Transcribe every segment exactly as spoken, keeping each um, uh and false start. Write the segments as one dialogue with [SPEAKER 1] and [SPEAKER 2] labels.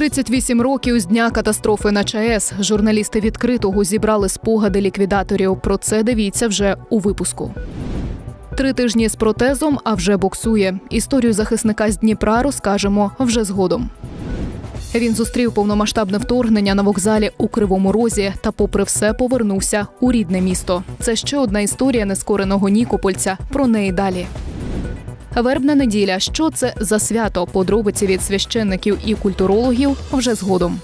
[SPEAKER 1] тридцять вісім років з дня катастрофи на ЧАЕС. Журналісти «Відкритого» зібрали спогади ліквідаторів. Про це дивіться вже у випуску. Три тижні з протезом, а вже боксує. Історію захисника з Дніпра розкажемо вже згодом. Він зустрів повномасштабне вторгнення на вокзалі у Кривому Розі та попри все повернувся у рідне місто. Це ще одна історія нескореного нікопольця. Про неї далі. Вербна неділя. Що це за свято? Подробиці від священників і культурологів вже згодом.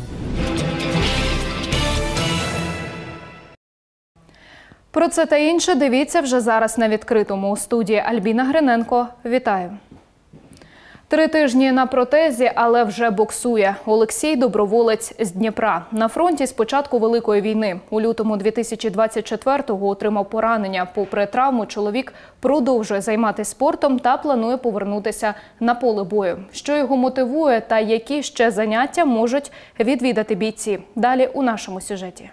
[SPEAKER 1] Про це та інше дивіться вже зараз на «Відкритому». У студії Альбіна Гриненко. Вітаю. Три тижні на протезі, але вже боксує. Олексій – доброволець з Дніпра. На фронті з початку Великої війни. У лютому дві тисячі двадцять четвертого отримав поранення. Попри травму, чоловік продовжує займатися спортом та планує повернутися на поле бою. Що його мотивує та які ще заняття можуть відвідати бійці? Далі у нашому сюжеті.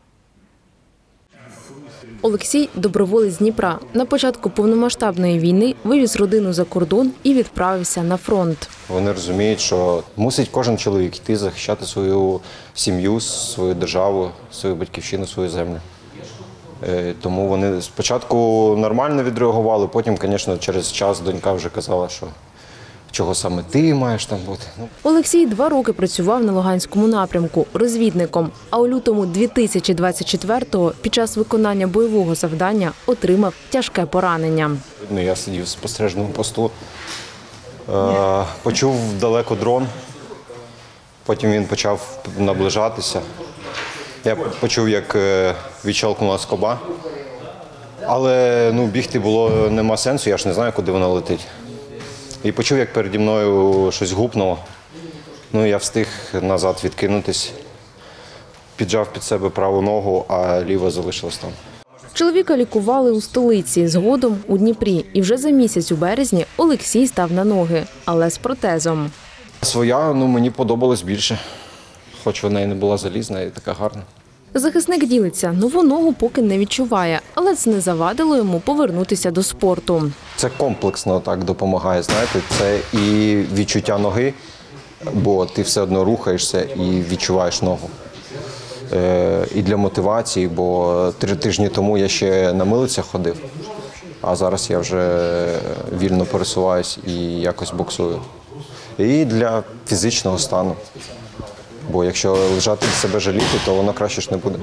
[SPEAKER 2] Олексій – доброволець з Дніпра. На початку повномасштабної війни вивіз родину за кордон і відправився на фронт.
[SPEAKER 3] Вони розуміють, що мусить кожен чоловік йти захищати свою сім'ю, свою державу, свою батьківщину, свою землю. Тому вони спочатку нормально відреагували, потім, звісно, через час донька вже казала, що чого саме ти маєш там бути.
[SPEAKER 2] Олексій два роки працював на Луганському напрямку розвідником, а у лютому дві тисячі двадцять четвертого під час виконання бойового завдання отримав тяжке поранення.
[SPEAKER 3] Я сидів в спостережному посту, почув далеко дрон, потім він почав наближатися. Я почув, як відщелкнула скоба, але ну, бігти було нема сенсу, я ж не знаю, куди вона летить. І почув, як переді мною щось гупнуло. Ну, я встиг назад відкинутись, піджав під себе праву ногу, а ліва залишилась там.
[SPEAKER 2] Чоловіка лікували у столиці, згодом у Дніпрі. І вже за місяць у березні Олексій став на ноги, але з протезом.
[SPEAKER 3] Своя, ну, мені подобалось більше, хоч вона і не була залізна, і така гарна.
[SPEAKER 2] Захисник ділиться, нову ногу поки не відчуває, але це не завадило йому повернутися до спорту.
[SPEAKER 3] Це комплексно так допомагає, знаєте, це і відчуття ноги, бо ти все одно рухаєшся і відчуваєш ногу. І для мотивації, бо три тижні тому я ще на милицях ходив, а зараз я вже вільно пересуваюсь і якось боксую. І для фізичного стану. Бо якщо лежати себе жаліти, то воно краще ж не буде.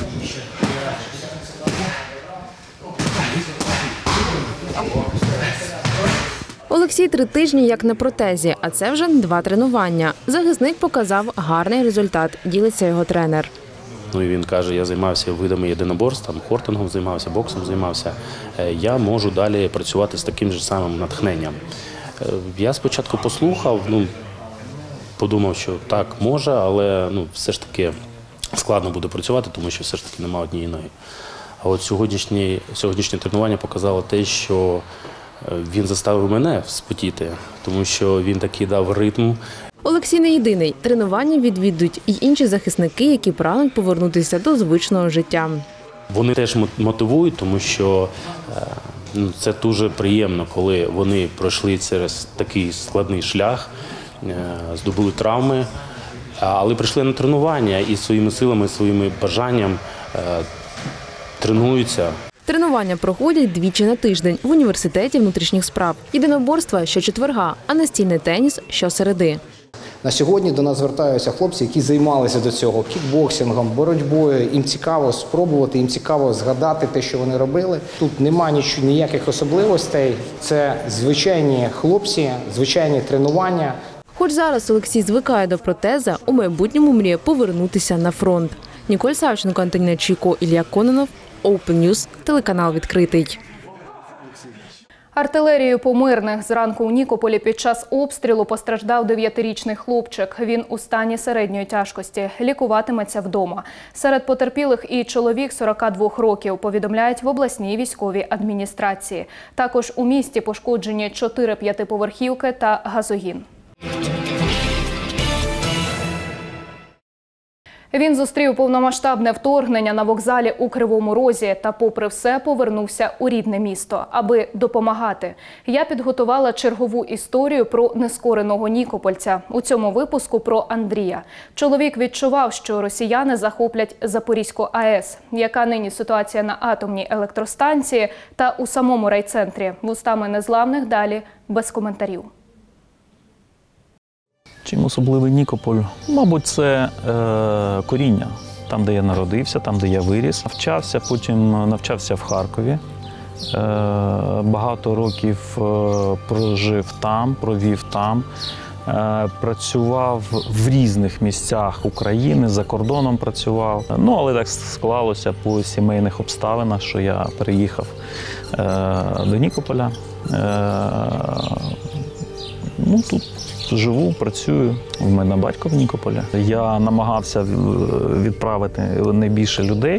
[SPEAKER 2] Олексій три тижні як на протезі, а це вже два тренування. Захисник показав гарний результат, ділиться його тренер.
[SPEAKER 4] Ну і він каже, я займався видами єдиноборств, там, хортингом займався, боксом займався. Я можу далі працювати з таким же самим натхненням. Я спочатку послухав, ну, подумав, що так, може, але ну, все ж таки складно буде працювати, тому що все ж таки немає однієї ноги. А от сьогоднішнє, сьогоднішнє тренування показало те, що він заставив мене вспотіти, тому що він такий дав ритм.
[SPEAKER 2] Олексій не єдиний. Тренування відвідують і інші захисники, які прагнуть повернутися до звичного життя.
[SPEAKER 4] Вони теж мотивують, тому що ну, це дуже приємно, коли вони пройшли через такий складний шлях, здобули травми, але прийшли на тренування і своїми силами, своїм бажанням тренуються.
[SPEAKER 2] Тренування проходять двічі на тиждень в університеті внутрішніх справ. Єдиноборства щочетверга, а настільний теніс щосереди.
[SPEAKER 5] На сьогодні до нас звертаються хлопці, які займалися до цього кікбоксингом, боротьбою. Їм цікаво спробувати, їм цікаво згадати те, що вони робили. Тут немає ніяких особливостей. Це звичайні хлопці, звичайні тренування.
[SPEAKER 2] Хоч зараз Олексій звикає до протеза, у майбутньому мріє повернутися на фронт. Ніколь Савченко, Антоніна Чійко, Ілля Кононов, Open News, телеканал «Відкритий».
[SPEAKER 1] Артилерією по мирних. Зранку у Нікополі під час обстрілу постраждав дев'ятирічний хлопчик. Він у стані середньої тяжкості. Лікуватиметься вдома. Серед потерпілих і чоловік сорока двох років, повідомляють в обласній військовій адміністрації. Також у місті пошкоджені чотири п'ятиповерхівки та газогін. Він зустрів повномасштабне вторгнення на вокзалі у Кривому Розі та попри все повернувся у рідне місто, аби допомагати. Я підготувала чергову історію про нескореного нікопольця. У цьому випуску про Андрія. Чоловік відчував, що росіяни захоплять Запорізьку АЕС. Яка нині ситуація на атомній електростанції та у самому райцентрі? Вустами незламних далі без коментарів.
[SPEAKER 6] Чим особливий Нікополь? Мабуть, це е, коріння. Там, де я народився, там, де я виріс. Навчався, потім навчався в Харкові. Е, багато років е, прожив там, провів там. Е, працював в різних місцях України, за кордоном працював. Ну, але так склалося по сімейних обставинах, що я переїхав е, до Нікополя. Е, ну, тут живу, працюю. У мене батько в Нікополі. Я намагався відправити найбільше людей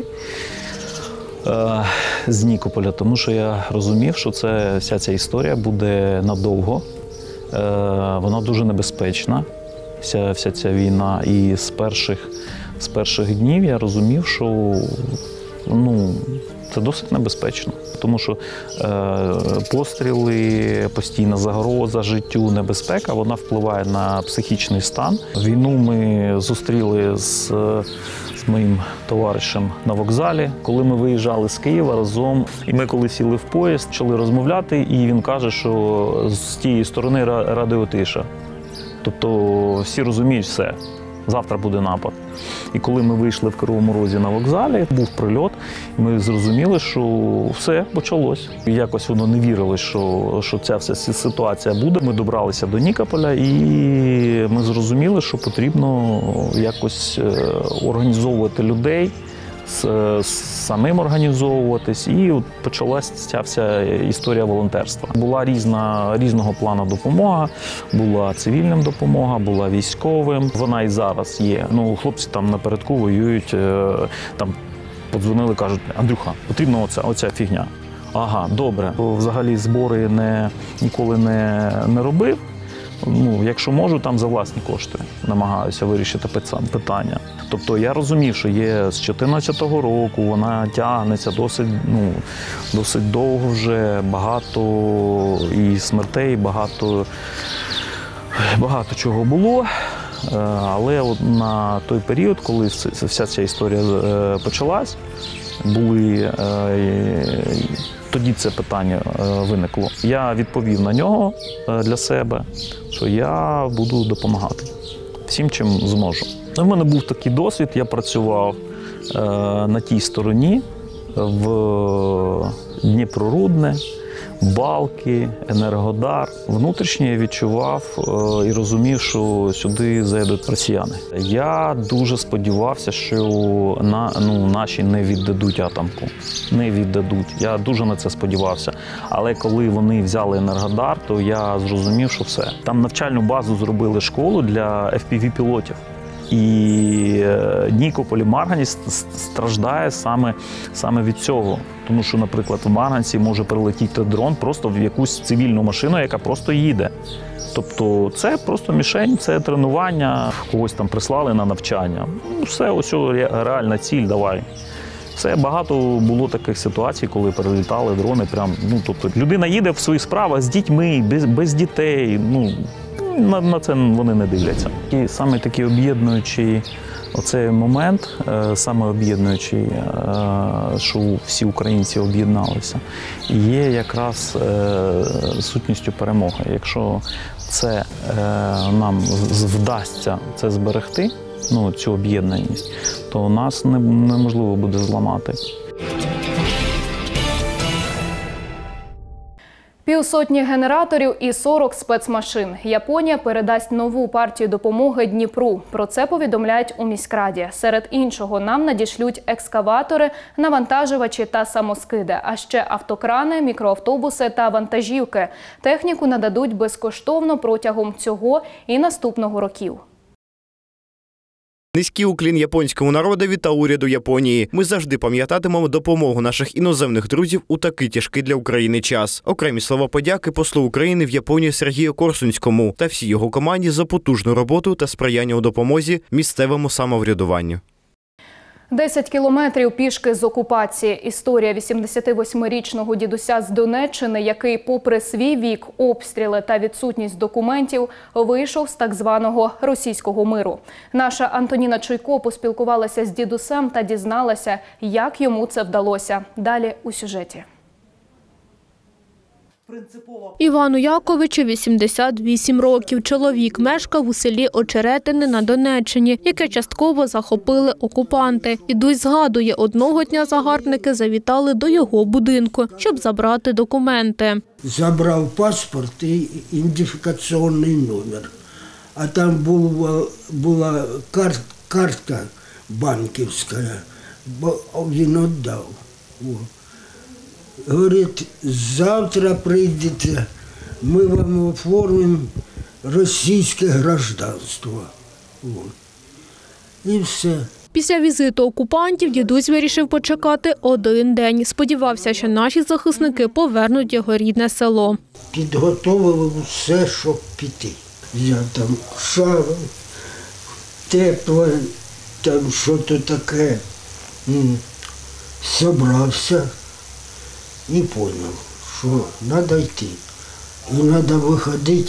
[SPEAKER 6] з Нікополя, тому що я розумів, що це, вся ця історія буде надовго. Вона дуже небезпечна, вся, вся ця війна. І з перших, з перших днів я розумів, що ну, це досить небезпечно. Тому що е, постріли, постійна загроза життю, небезпека, вона впливає на психічний стан. Війну ми зустріли з, з моїм товаришем на вокзалі, коли ми виїжджали з Києва разом. І ми коли сіли в поїзд, почали розмовляти, і він каже, що з тієї сторони радіотиша. Тобто всі розуміють все. Завтра буде напад. І коли ми вийшли в Кривому Розі на вокзалі, був прильот, ми зрозуміли, що все, почалось. І якось воно не вірилось, що, що ця вся ситуація буде. Ми добралися до Нікополя і ми зрозуміли, що потрібно якось організовувати людей, самим організовуватись, і от почалася ця вся історія волонтерства. Була різна, різного плану допомога, була цивільним допомога, була військовим. Вона і зараз є. Ну, хлопці там напередку воюють, там подзвонили, кажуть: Андрюха, потрібна оця, оця фігня. Ага, добре. Взагалі збори не, ніколи не, не робив. Ну, якщо можу, там за власні кошти намагаюся вирішити питання. Тобто я розумів, що є з чотирнадцятого року, вона тягнеться досить, ну, досить довго вже, багато і смертей, багато, багато чого було. Але от на той період, коли вся ця історія почалась, були... Тоді це питання виникло. Я відповів на нього для себе, що я буду допомагати всім, чим зможу. У мене був такий досвід, я працював на тій стороні, в Дніпрорудне, Балки, Енергодар. Внутрішньо я відчував і розумів, що сюди зайдуть росіяни. Я дуже сподівався, що на, ну, наші не віддадуть атомку. Не віддадуть. Я дуже на це сподівався. Але коли вони взяли Енергодар, то я зрозумів, що все. Там навчальну базу зробили школу для еф пі ві-пілотів. І Нікополь і Марганець страждає саме, саме від цього. Тому що, наприклад, в Марганці може прилетіти дрон просто в якусь цивільну машину, яка просто їде. Тобто це просто мішень, це тренування, когось там прислали на навчання. Ну, все, ось реальна ціль, давай. Все, багато було таких ситуацій, коли перелітали дрони. Прям, ну, тобто людина їде в свої справи з дітьми, без, без дітей. Ну, На, на це вони не дивляться. І саме такий об'єднуючий оцей момент, саме об'єднуючий, що всі українці об'єдналися, є якраз сутністю перемоги. Якщо це нам вдасться це зберегти, ну, цю об'єднаність, то нас неможливо буде зламати.
[SPEAKER 1] Півсотні генераторів і сорок спецмашин. Японія передасть нову партію допомоги Дніпру. Про це повідомляють у міськраді. Серед іншого нам надішлють екскаватори, навантажувачі та самоскиди, а ще автокрани, мікроавтобуси та вантажівки. Техніку нададуть безкоштовно протягом цього і наступного років.
[SPEAKER 7] Низький уклін японському народові та уряду Японії. Ми завжди пам'ятатимемо допомогу наших іноземних друзів у такий тяжкий для України час. Окремі слова подяки послу України в Японії Сергію Корсунському та всій його команді за потужну роботу та сприяння у допомозі місцевому самоврядуванню.
[SPEAKER 1] Десять кілометрів пішки з окупації. Історія вісімдесятивосьмирічного дідуся з Донеччини, який попри свій вік, обстріли та відсутність документів, вийшов з так званого російського миру. Наша Антоніна Чуйко поспілкувалася з дідусем та дізналася, як йому це вдалося. Далі у сюжеті.
[SPEAKER 8] Івану Яковичу вісімдесят вісім років. Чоловік мешкав у селі Очеретине на Донеччині, яке частково захопили окупанти. Дідусь згадує, одного дня загарбники завітали до його будинку, щоб забрати документи.
[SPEAKER 9] Забрав паспорт і ідентифікаційний номер. А там була, була кар, картка банківська, бо він віддав. Говорить, завтра прийдете, ми вам оформимо російське громадянство. І все.
[SPEAKER 8] Після візиту окупантів дідусь вирішив почекати один день. Сподівався, що наші захисники повернуть його рідне село.
[SPEAKER 9] Підготовили все, щоб піти. Я там шарив, тепло, там що-то таке. Собрався. І зрозумів, що треба йти. І треба виходити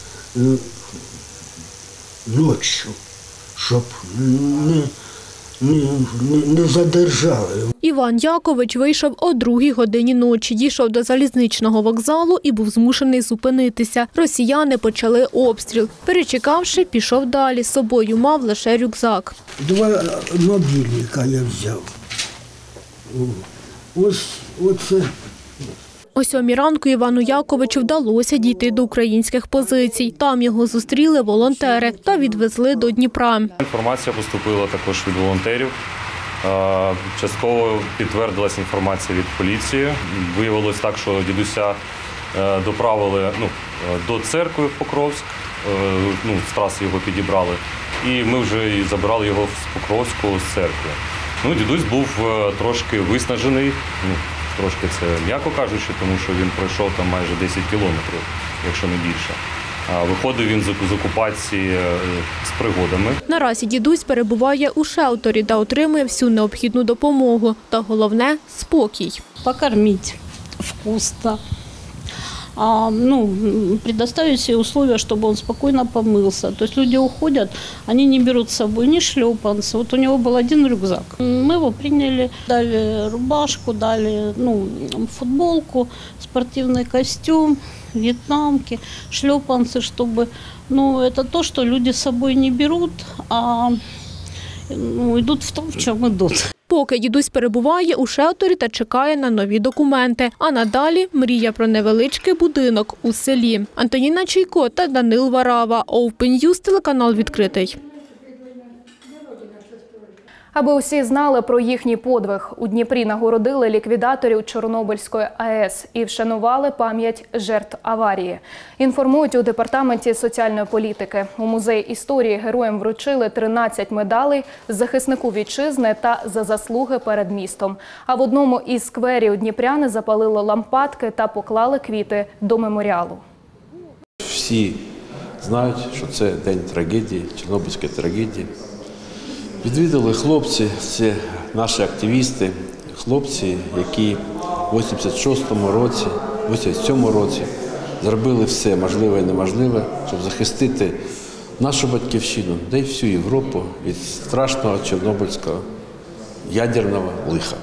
[SPEAKER 9] ночі, щоб не, не, не, не задержали.
[SPEAKER 8] Іван Якович вийшов о другій годині ночі, дійшов до залізничного вокзалу і був змушений зупинитися. Росіяни почали обстріл. Перечекавши, пішов далі. З собою мав лише рюкзак.
[SPEAKER 9] Два мобільника я взяв. Ось, оце.
[SPEAKER 8] О сьомій ранку Івану Яковичу вдалося дійти до українських позицій. Там його зустріли волонтери та відвезли до Дніпра.
[SPEAKER 10] Інформація поступила також від волонтерів. Частково підтвердилася інформація від поліції. Виявилось так, що дідуся доправили ну, до церкви в Покровськ, ну, з траси його підібрали. І ми вже і забрали його з Покровську з церкви. Ну, дідусь був трошки виснажений, ну, трошки це м'яко кажучи, тому що він пройшов там майже десять кілометрів, якщо не більше. Виходив він з окупації з пригодами.
[SPEAKER 8] Наразі дідусь перебуває у шелтері, де отримує всю необхідну допомогу. Та головне – спокій.
[SPEAKER 11] Покормити вкусно. А, ну, предоставить все условия, чтобы он спокойно помылся. То есть люди уходят, они не берут с собой ни шлепанцы. Вот у него был один рюкзак. Мы его приняли, дали рубашку, дали ну, футболку, спортивный костюм, вьетнамки, шлепанцы, чтобы... Ну, это то, что люди с собой не берут, а ну, идут в том, в чем идут.
[SPEAKER 8] Поки дідусь перебуває у шелтері та чекає на нові документи. А надалі мріє про невеличкий будинок у селі. Антоніна Чуйко та Данил Варава. Open News, телеканал «Відкритий».
[SPEAKER 1] Аби усі знали про їхній подвиг, у Дніпрі нагородили ліквідаторів Чорнобильської АЕС і вшанували пам'ять жертв аварії. Інформують у Департаменті соціальної політики. У Музеї історії героям вручили тринадцять медалей захиснику вітчизни та за заслуги перед містом. А в одному із скверів дніпряни запалили лампадки та поклали квіти до меморіалу.
[SPEAKER 12] Всі знають, що це день трагедії, Чорнобильської трагедії. Відвідали хлопці, це наші активісти, хлопці, які в вісімдесят шостому році, вісімдесят сьомому році зробили все можливе і неможливе, щоб захистити нашу батьківщину, да й всю Європу від страшного чорнобильського ядерного лиха.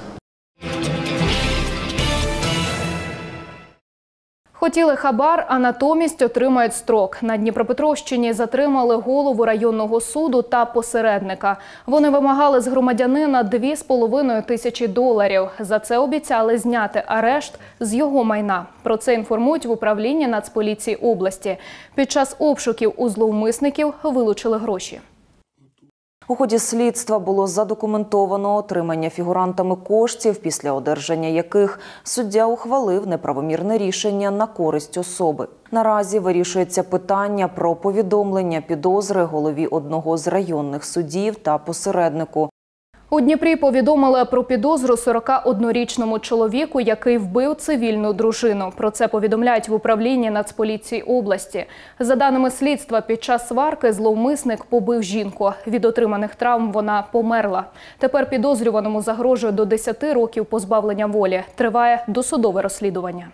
[SPEAKER 1] Хотіли хабар, а натомість отримають строк. На Дніпропетровщині затримали голову районного суду та посередника. Вони вимагали з громадянина дві з половиною тисячі доларів. За це обіцяли зняти арешт з його майна. Про це інформують в управлінні Нацполіції області. Під час обшуків у зловмисників вилучили гроші.
[SPEAKER 13] У ході слідства було задокументовано отримання фігурантами коштів, після одержання яких суддя ухвалив неправомірне рішення на користь особи. Наразі вирішується питання про повідомлення підозри голові одного з районних судів та посереднику.
[SPEAKER 1] У Дніпрі повідомили про підозру сорокаоднорічному чоловіку, який вбив цивільну дружину. Про це повідомляють в управлінні Нацполіції області. За даними слідства, під час сварки зловмисник побив жінку. Від отриманих травм вона померла. Тепер підозрюваному загрожує до десяти років позбавлення волі. Триває досудове розслідування.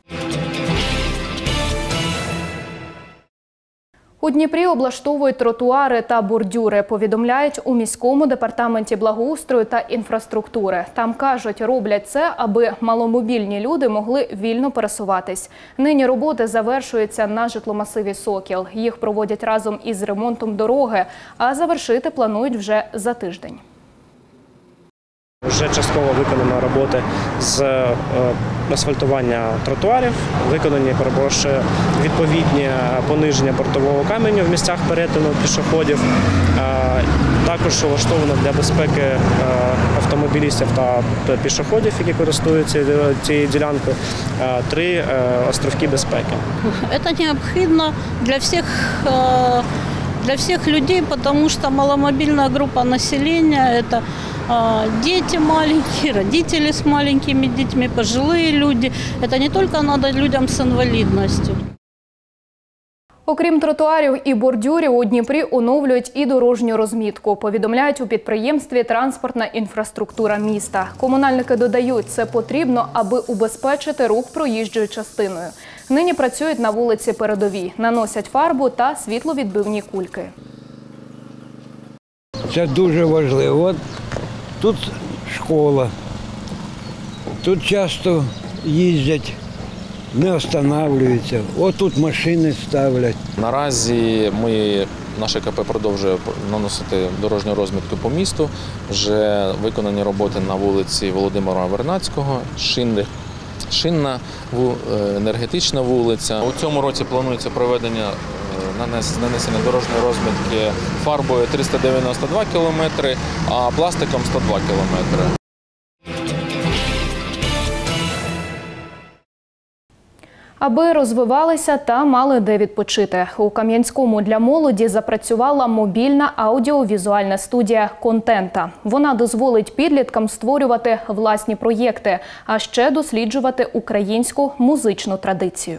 [SPEAKER 1] У Дніпрі облаштовують тротуари та бордюри, повідомляють у міському департаменті благоустрою та інфраструктури. Там кажуть, роблять це, аби маломобільні люди могли вільно пересуватись. Нині роботи завершуються на житломасиві «Сокіл». Їх проводять разом із ремонтом дороги, а завершити планують вже за тиждень.
[SPEAKER 14] Вже частково виконано роботи з асфальтування тротуарів, виконані, перепрошую, відповідні пониження бортового каменю в місцях перетину пішоходів. Також влаштовано для безпеки автомобілістів та пішоходів, які користуються цією ділянкою, три островки безпеки.
[SPEAKER 11] Це необхідно для всіх для всех людей, потому что маломобильная группа населения – это дети маленькие, родители с маленькими детьми, пожилые люди. Это не только надо людям с инвалидностью.
[SPEAKER 1] Окрім тротуарів і бордюрів, у Дніпрі оновлюють і дорожню розмітку. Повідомляють у підприємстві «Транспортна інфраструктура міста». Комунальники додають, це потрібно, аби убезпечити рух проїжджою частиною. Нині працюють на вулиці Передовій, наносять фарбу та світловідбивні кульки.
[SPEAKER 9] Це дуже важливо. От тут школа, тут часто їздять, не останавливаються. От тут машини ставлять.
[SPEAKER 15] Наразі ми, наше КП продовжує наносити дорожню розмітку по місту. Вже виконані роботи на вулиці Володимира Вернадського, Шинних, Шинна, Енергетична вулиця. У цьому році планується проведення нанесення дорожньої розмітки фарбою триста дев'яносто два кілометри, а пластиком сто два кілометри.
[SPEAKER 1] Аби розвивалися та мали де відпочити. У Кам'янському для молоді запрацювала мобільна аудіовізуальна студія «Контента». Вона дозволить підліткам створювати власні проєкти, а ще досліджувати українську музичну традицію.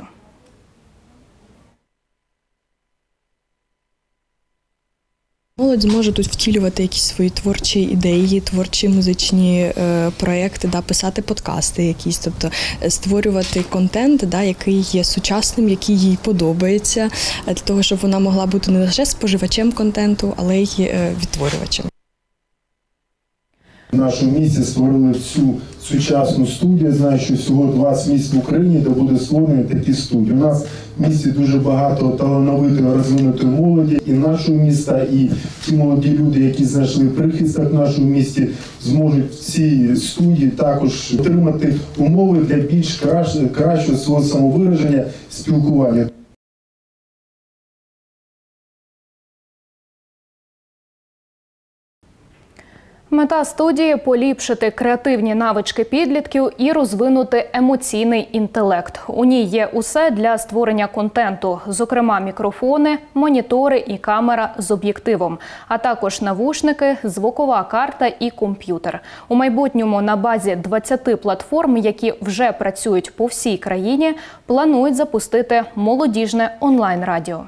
[SPEAKER 16] Молодь зможе тут втілювати якісь свої творчі ідеї, творчі музичні е, проєкти, да, писати подкасти якісь, тобто створювати контент, да, який є сучасним, який їй подобається, для того, щоб вона могла бути не лише споживачем контенту, але й е, відтворювачем.
[SPEAKER 17] В нашому місті створили цю сучасну студію. Знаю, що всього двадцять місць в Україні, де буде створені такі студії. У нас в місті дуже багато талановитої, розвинутої молоді. І нашого міста, і ті молоді люди, які знайшли прихисток в нашому місті, зможуть в цій студії також отримати умови для більш кращого свого самовираження, спілкування.
[SPEAKER 1] Мета студії – поліпшити креативні навички підлітків і розвинути емоційний інтелект. У ній є усе для створення контенту, зокрема мікрофони, монітори і камера з об'єктивом, а також навушники, звукова карта і комп'ютер. У майбутньому на базі двадцяти платформ, які вже працюють по всій країні, планують запустити молодіжне онлайн-радіо.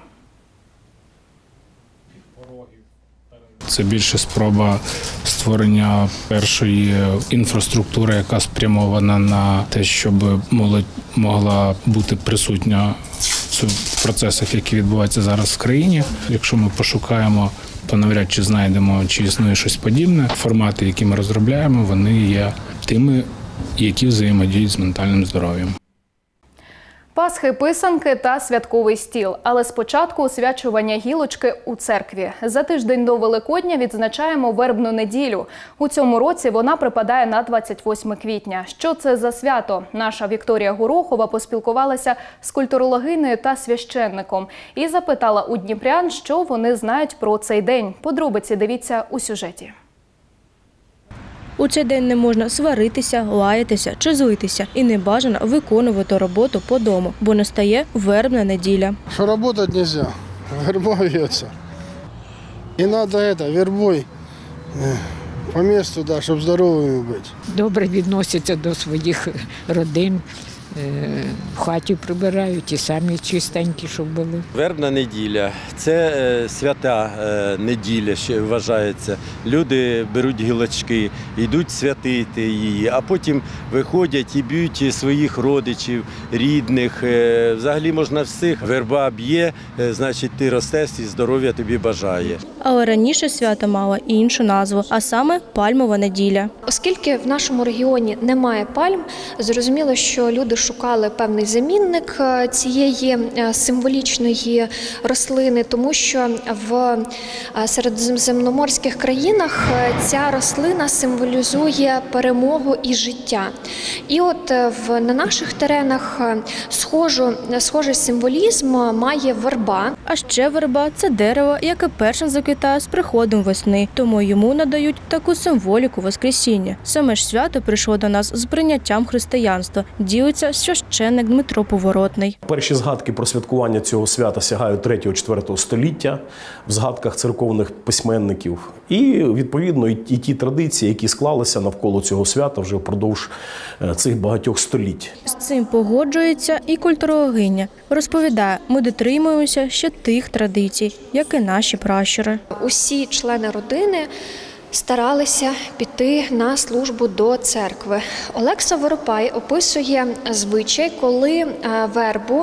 [SPEAKER 18] Це більше спроба створення першої інфраструктури, яка спрямована на те, щоб молодь могла бути присутня в процесах, які відбуваються зараз в країні. Якщо ми пошукаємо, то навряд чи знайдемо, чи існує щось подібне. Формати, які ми розробляємо, вони є тими, які взаємодіють з ментальним здоров'ям.
[SPEAKER 1] Пасхи, писанки та святковий стіл. Але спочатку освячування гілочки у церкві. За тиждень до Великодня відзначаємо вербну неділю. У цьому році вона припадає на двадцять восьме квітня. Що це за свято? Наша Вікторія Горохова поспілкувалася з культурологинею та священником і запитала у дніпрян, що вони знають про цей день. Подробиці дивіться у сюжеті.
[SPEAKER 19] У цей день не можна сваритися, лаятися чи злитися. І не бажано виконувати роботу по дому, бо настає вербна неділя.
[SPEAKER 20] Що працювати не можна, верба в'ється. І треба вербою По місту, да, щоб здоровими бути.
[SPEAKER 21] Добре відносяться до своїх родин, в хаті прибирають і самі чистенькі, щоб були.
[SPEAKER 22] Вербна неділя – це свята неділя, ще вважається. Люди беруть гілочки, йдуть святити її, а потім виходять і б'ють своїх родичів, рідних. Взагалі можна всіх. Верба б'є, значить ти ростеш і здоров'я тобі бажає.
[SPEAKER 19] Але раніше свято мало іншу назву, а саме Пальмова неділя.
[SPEAKER 23] Оскільки в нашому регіоні немає пальм, зрозуміло, що люди шукали певний замінник цієї символічної рослини, тому що в середземноморських країнах ця рослина символізує перемогу і життя. І от в, на наших теренах схожу, схожий символізм має верба.
[SPEAKER 19] А ще верба – це дерево, яке першим заквітає з приходом весни, тому йому надають таку символіку Воскресіння. Саме ж свято прийшло до нас з прийняттям християнства, ділиться священник Дмитро Поворотний.
[SPEAKER 24] Перші згадки про святкування цього свята сягають третього-четвертого століття в згадках церковних письменників. І, відповідно, і ті традиції, які склалися навколо цього свята вже впродовж цих багатьох століть.
[SPEAKER 19] З цим погоджується і культурологиня. Розповідає, ми дотримуємося ще тих традицій, як і наші пращури.
[SPEAKER 23] Усі члени родини старалися піти на службу до церкви. Олекса Воропай описує звичай, коли вербу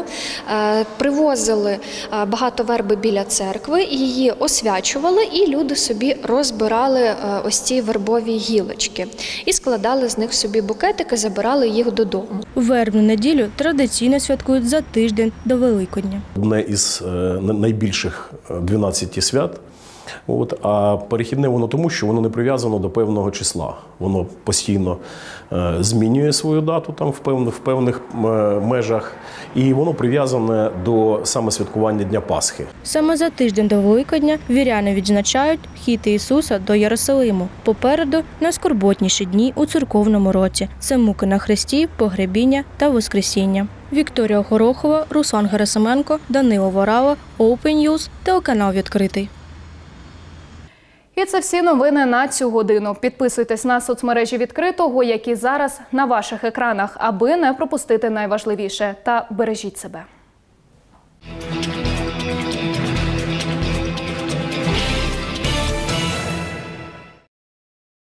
[SPEAKER 23] привозили багато верби біля церкви, її освячували, і люди собі розбирали ось ці вербові гілочки і складали з них собі букетики, забирали їх додому.
[SPEAKER 19] Вербну неділю традиційно святкують за тиждень до Великодня.
[SPEAKER 24] Одне із найбільших дванадцяти свят. От, а перехідне воно тому, що воно не прив'язано до певного числа. Воно постійно е, змінює свою дату там в певних, в певних е, межах, і воно прив'язане до саме святкування Дня Пасхи.
[SPEAKER 19] Саме за тиждень до Великодня віряни відзначають вхід Ісуса до Єрусалиму. Попереду найскорботніші дні у церковному році. Це муки на хресті, погребіння та воскресіння. Вікторія Горохова, Руслан Герасименко, Данило Ворава, Open News, телеканал «Відкритий».
[SPEAKER 1] І це всі новини на цю годину. Підписуйтесь на соцмережі «Відкритого», які зараз на ваших екранах, аби не пропустити найважливіше. Та бережіть себе.